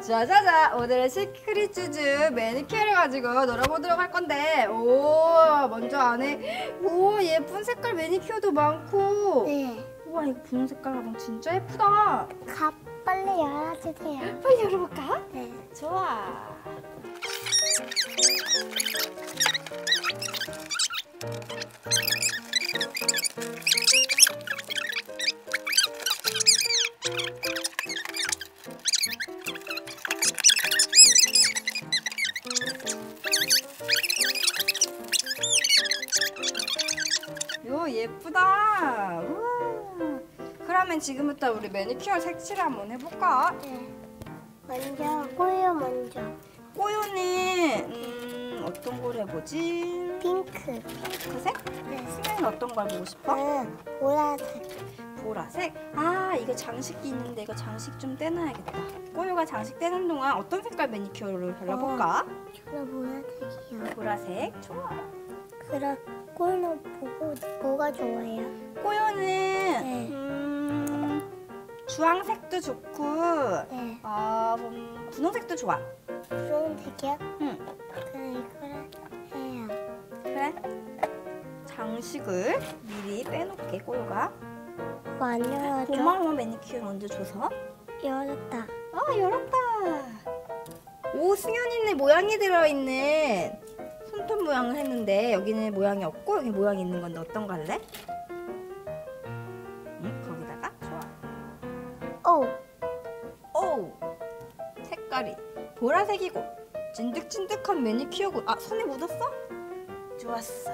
자자자, 오늘은 시크릿 쭈쭈 매니큐어를 가지고 놀아보도록 할 건데, 오, 먼저 안에 오, 예쁜 색깔 매니큐어도 많고. 네. 우와, 이거 분홍 색깔 가방 진짜 예쁘다. 빨리 열어주세요. 빨리 열어볼까? 네. 좋아. 요, 예쁘다. 우와. 그러면 지금부터 우리 매니큐어 색칠을 한번 해볼까? 네. 먼저 꼬요 먼저. 꼬요는 어떤 걸 해보지? 핑크. 핑크색? 네. 승현이는 어떤 걸 보고 싶어? 보라색. 보라색? 아, 이거 장식기 있는데 이거 장식 좀 떼놔야겠다. 꼬요가 장식 떼는 동안 어떤 색깔 매니큐어를 발라볼까? 저는 보라색이요. 보라색? 좋아. 그럼 꼬요는 뭐가 좋아요? 꼬요는 네. 주황색도 좋고 네. 분홍색도 좋아. 분홍색이요? 응. 그럼 이거를 해요. 그래? 장식을 미리 빼놓게 꼬요가. 안 열어줘? 고마워, 매니큐어 먼저 줘서. 열었다. 열었다. 오, 승현이네 모양이 들어있는 손톱 모양을 했는데 여기는 모양이 없고 여기 모양이 있는 건데 어떤 거 할래? 응, 거기다가 좋아. 오, 색깔이 보라색이고 찐득찐득한 매니큐어고. 아, 손에 묻었어? 좋았어.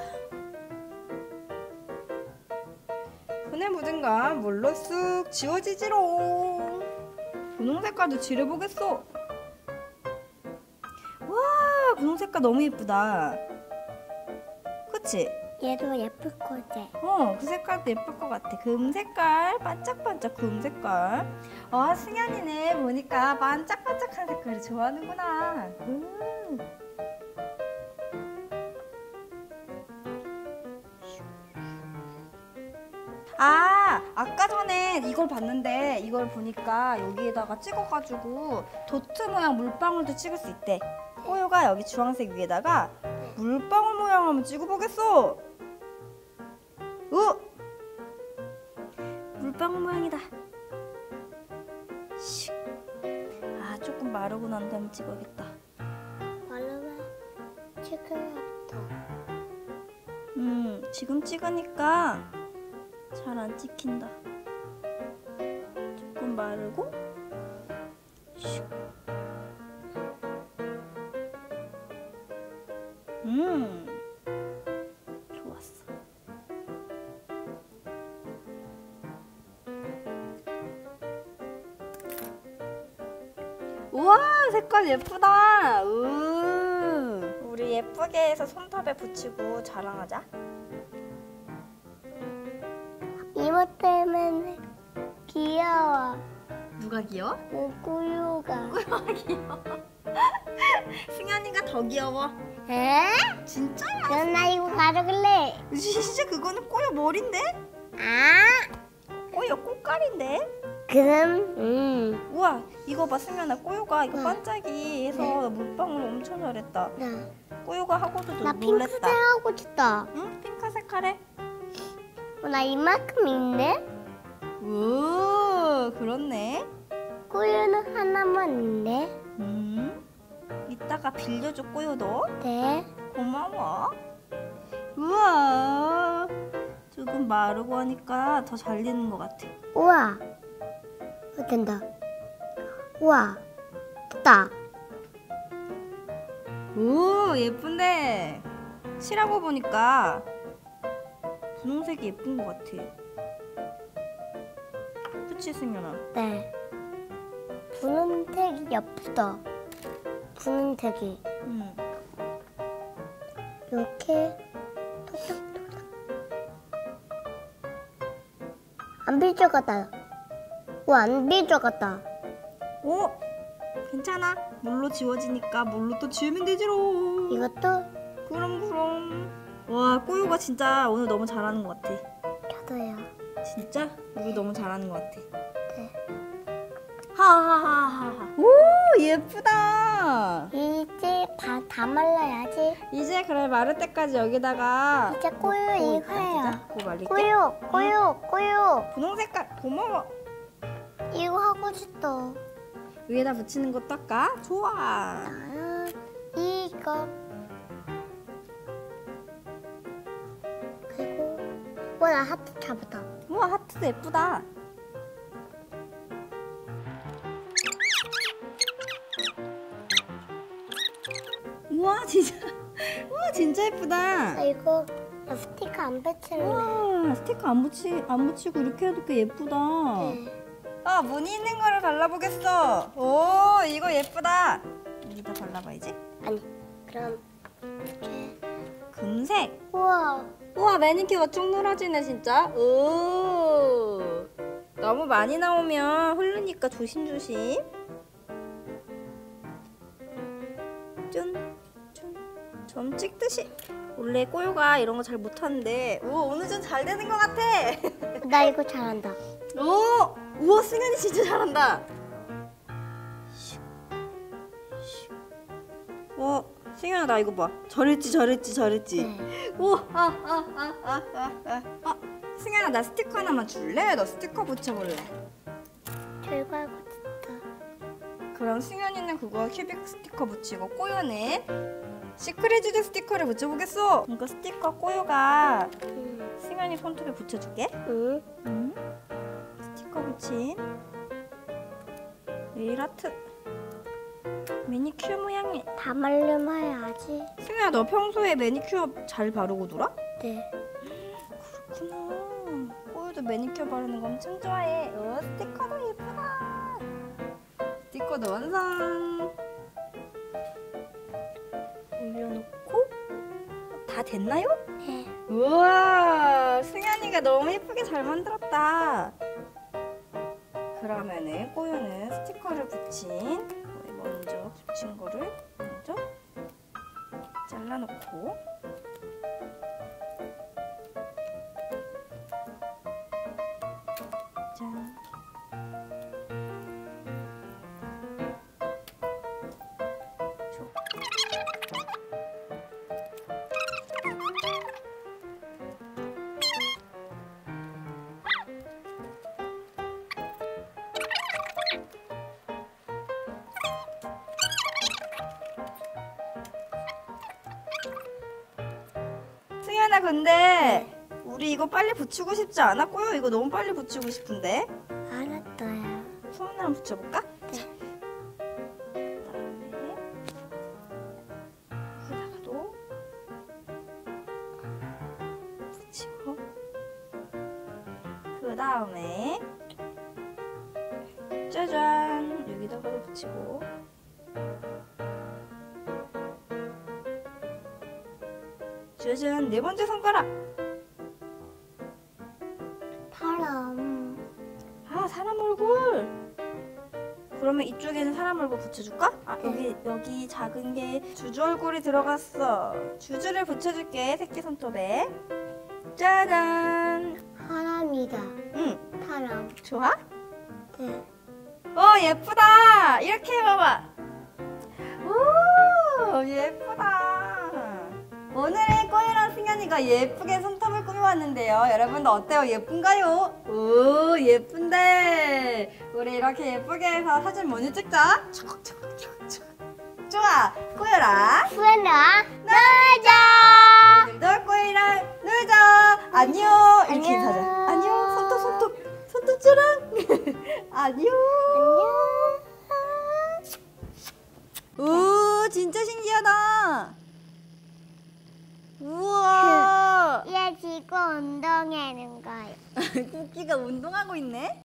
손에 묻은 건 물로 쑥 지워지지롱. 분홍 색깔도 칠해보겠어. 와, 분홍 색깔 너무 예쁘다. 그치? 얘도 예쁠 거지? 그 색깔도 예쁠 것 같아. 금 색깔, 반짝반짝 금 색깔. 승현이네 보니까 반짝반짝한 색깔을 좋아하는구나. 아까 전에 이걸 봤는데 이걸 보니까 여기에다가 찍어가지고 도트 모양 물방울도 찍을 수 있대. 꼬요가 여기 주황색 위에다가 물방울 모양 한번 찍어보겠어. 물방울 모양이다. 조금 마르고 난 다음에 찍어야겠다. 마르면 찍어야겠다. 지금 찍으니까 잘 안 찍힌다. 조금 마르고 좋았어. 우와, 색깔 예쁘다. 우리 예쁘게 해서 손톱에 붙이고 자랑하자. 이모 때문에 귀여워. 누가 귀여워? 꼬요가. 귀여워. 승현이가 더 귀여워. 에? 진짜야? 그럼 나 이거 가져갈래. 진짜 그거는 꼬요 머리인데? 꼬요 꽃갈인데? 그럼 우와, 이거 봐, 승현아. 꼬요가 이거 반짝이 해서 물방울 엄청 잘했다. 꼬요가 하고도 나 놀랬다. 핑크색 하고 싶다. 응? 핑크색 하래? 나 이만큼 있네. 오, 그렇네. 꼬요는 하나만 있네. 이따가 빌려줘, 꼬요도. 네. 고마워. 우와, 조금 마르고 하니까 더 잘 되는 것 같아. 우와. 된다. 우와. 됐다. 오, 예쁜데 칠하고 보니까 분홍색이 예쁜 것 같아. 그치, 승현아? 네. 분홍색이 예쁘다. 분홍색이. 이렇게 톡톡톡. 안 삐져갔다. 안 삐져갔다. 오, 괜찮아. 물로 지워지니까 물로 또 지우면 되지롱. 이것도 그럼. 와, 꼬요가 진짜 오늘 너무 잘하는 것 같아. 저도요. 진짜? 우리 너무 잘하는 것 같아. 네. 하하하하. 오, 예쁘다. 이제 다 말라야지. 이제 그래 마를 때까지 여기다가 이제 꼬유 넣고 이거 해요. 고 말릴게. 꼬유. 분홍 색깔 고마워. 이거 하고 싶어. 위에다 붙이는 것도 할까? 좋아. 나는 이거. 그리고 나 하트 잡았다. 우와 하트도 예쁘다. 우와 진짜 우와 진짜 예쁘다. 나 이거 나 스티커 안 붙일래. 우와 스티커 안 붙이고 이렇게 해도 꽤 예쁘다. 네. 아 무늬 있는 거를 발라보겠어. 오 이거 예쁘다. 여기다 발라봐야지. 아니 그럼 이렇게. 금색. 우와. 우와 매니큐어가 쭉 늘어지네 진짜. 오 너무 많이 나오면 흐르니까 조심조심. 좀 찍듯이. 원래 꼬요가 이런 거 잘 못하는데 오늘 좀 잘 되는 것 같아. 나 이거 잘한다. 우와 승현이 진짜 잘한다. 승현아 나 이거 봐. 잘했지. 네. 우와 승현아 나 스티커 하나만 줄래? 너 스티커 붙여볼래? 저 이거 하고 싶다. 그럼 승현이는 그거 큐빅 스티커 붙이고 꼬요는 시크릿즈 스티커를 붙여보겠어. 이거 스티커 꼬요가 승현이 손톱에 붙여줄게. 응. 스티커 붙인 네일 아트 매니큐어 모양이. 다 말려면 해야지. 승현아 너 평소에 매니큐어 잘 바르고 놀아? 네. 그렇구나. 꼬요도 매니큐어 바르는 거 엄청 좋아해. 스티커도 예쁘다. 스티커도 완성. 올려놓고 다 됐나요? 네. 우와 승현이가 너무 예쁘게 잘 만들었다. 그러면은 꼬요는 스티커를 붙인 먼저 붙인 거를 먼저 잘라놓고 짠. 승현아 근데 우리 이거 빨리 붙이고 싶지 않았고요? 이거 너무 빨리 붙이고 싶은데. 알았어요. 손으로 붙여볼까? 네. 그다음에 여기다가도 붙이고 그 다음에 짜잔 여기다가도 붙이고 짜잔 네 번째 손가락. 바람. 사람 얼굴. 그러면 이쪽에는 사람 얼굴 붙여줄까? 여기 작은 게 주주 얼굴이 들어갔어. 주주를 붙여줄게 새끼 손톱에. 짜잔. 바람이다. 응 바람. 좋아? 네. 예쁘다. 이렇게 해봐봐. 오 예쁘다. 오늘의 꼬이랑 승현이가 예쁘게 손톱을 꾸며왔는데요. 여러분도 어때요? 예쁜가요? 오 예쁜데. 우리 이렇게 예쁘게 해서 사진 많이 찍자. 좋아. 꼬이랑 수연아. 놀자. 오늘도 꼬이랑 놀자. 안녕. 이렇게 안녕. 인사하자. 안녕. 손톱 안녕. 오 진짜 신기하다. 우와. 얘 지금 운동하는 거예요. 쿠키가 운동하고 있네.